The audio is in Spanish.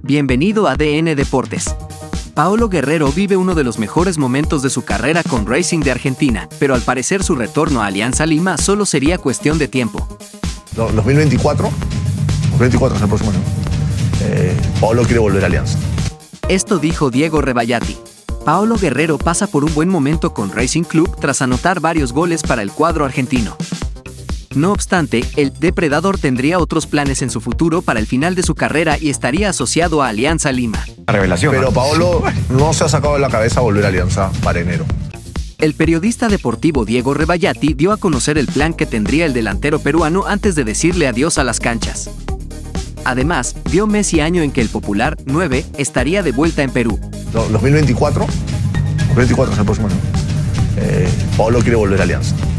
Bienvenido a DN Deportes. Paolo Guerrero vive uno de los mejores momentos de su carrera con Racing de Argentina, pero al parecer su retorno a Alianza Lima solo sería cuestión de tiempo. 2024 es el próximo año. Paolo quiere volver a Alianza. Esto dijo Diego Rebagliati. Paolo Guerrero pasa por un buen momento con Racing Club tras anotar varios goles para el cuadro argentino. No obstante, el depredador tendría otros planes en su futuro para el final de su carrera y estaría asociado a Alianza Lima. La revelación. Pero Paolo no se ha sacado de la cabeza volver a Alianza para enero. El periodista deportivo Diego Rebagliati dio a conocer el plan que tendría el delantero peruano antes de decirle adiós a las canchas. Además, dio mes y año en que el popular 9 estaría de vuelta en Perú. 2024 es el próximo año. Paolo quiere volver a Alianza.